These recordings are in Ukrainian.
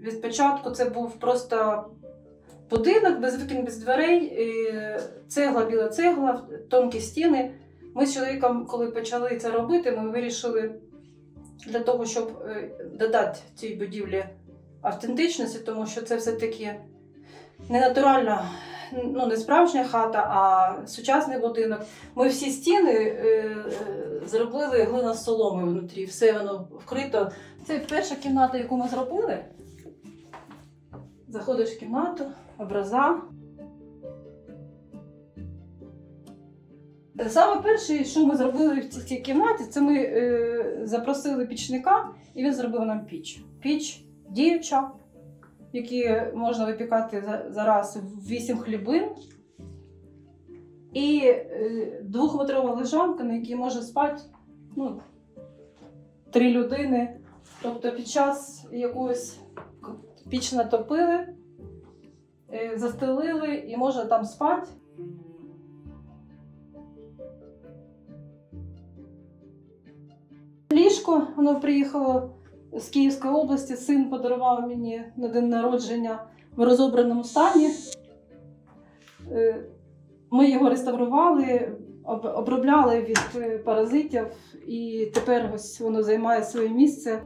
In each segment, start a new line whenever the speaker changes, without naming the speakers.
від початку це був просто будинок, без вікон, без дверей, цегла, біла цегла, тонкі стіни. Ми з чоловіком, коли почали це робити, ми вирішили для того, щоб додати цій будівлі автентичності, тому що це все-таки не натуральна, не справжня хата, а сучасний будинок. Ми всі стіни зробили глиносоломою внутрі, все воно вкрито. Це перша кімната, яку ми зробили. Заходиш в кімнату, образа. Саме перше, що ми зробили в цій кімнаті, це ми запросили пічника, і він зробив нам піч. Піч діюча, в якій можна випікати зараз 8 хлібин. І 2-метрова лежанка, на якій може спати 3 людини. Тобто під час якогось піч натопили, застелили і можна там спати. Ліжко, воно приїхало з Київської області, син подарував мені на день народження в розобраному стані. Ми його реставрували, обробляли від паразитів і тепер ось воно займає своє місце.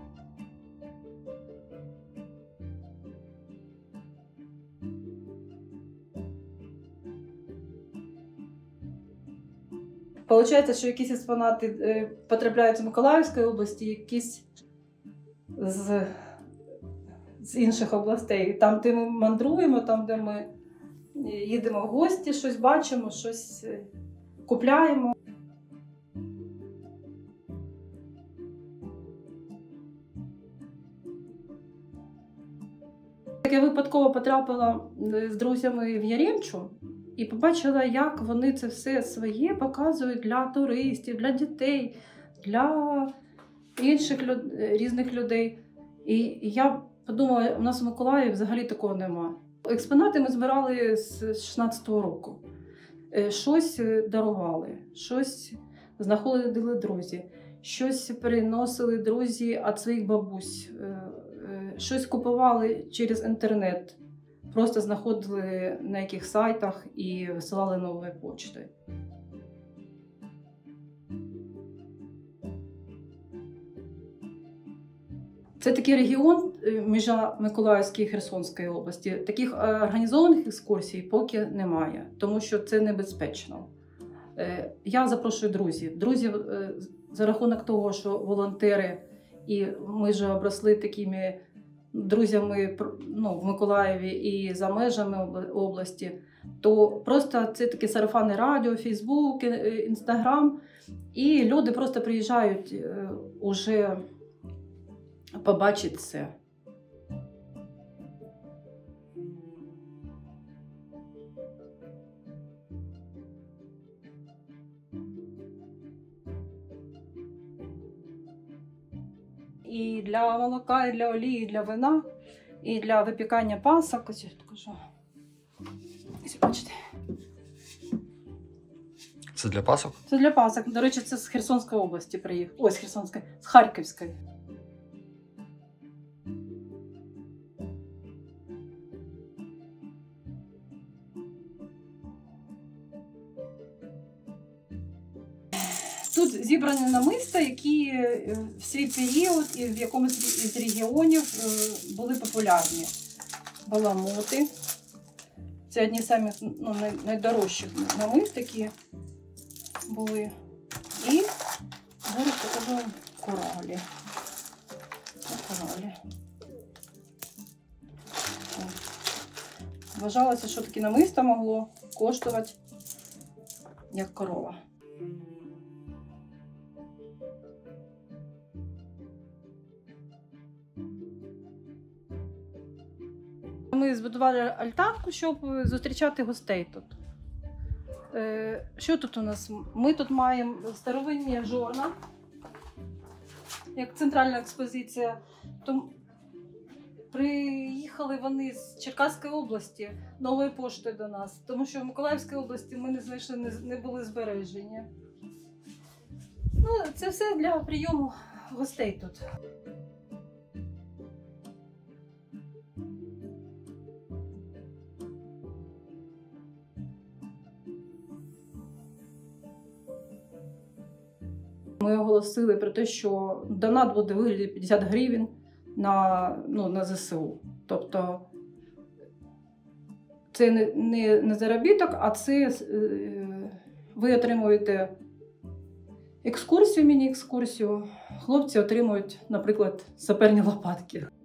Получається, що якісь експонати потрапляють з Миколаївської області, якісь з інших областей. Там, де ми мандруємо, там, де ми їдемо в гості, щось бачимо, щось купляємо. Я випадково потрапила з друзями в Яремчу і побачила, як вони це все своє показують для туристів, для дітей, для інших різних людей. І я подумала, у нас в Миколаєві взагалі такого нема. Експонати ми збирали з 16-го року. Щось дарували, щось знаходили друзі, щось переносили друзі від своїх бабусь, щось купували через інтернет. Просто знаходили на яких сайтах і висилали новою почтою. Це такий регіон, межа Миколаївської і Херсонської області. Таких організованих екскурсій поки немає, тому що це небезпечно. Я запрошую друзів. Друзів за рахунок того, що волонтери, і ми вже обросли такими друзями в Миколаєві і за межами області, то просто це таке сарафанне радіо, Фейсбук, Інстаграм, і люди просто приїжджають уже побачити це. І для молока, і для олії, і для вина, і для випікання пасок. Ось я покажу. Ось, бачите.
Це для пасок?
Це для пасок. До речі, це з Херсонської області приїхав. Ой, з Херсонської, з Харківської. Тут зібрані намиста, які в свій період і в якомусь із регіонів були популярні. Баламоти. Це одні з самих найдорожчих намист, які були. І зараз покажу коралі. Вважалося, що таке намисто могло коштувати як корова. Ми збудували альтанку, щоб зустрічати гостей тут. Що тут у нас? Ми тут маємо старовинні жорна, як центральна експозиція. Приїхали вони з Черкаської області новою поштою до нас, тому що в Миколаївській області ми не знайшли, не були збережені. Це все для прийому гостей тут. Ми оголосили про те, що донат буде у вигляді 50 гривень на ЗСУ. Тобто це не заробіток, а це ви отримуєте екскурсію, міні-екскурсію. Хлопці отримують, наприклад, саперні лопатки.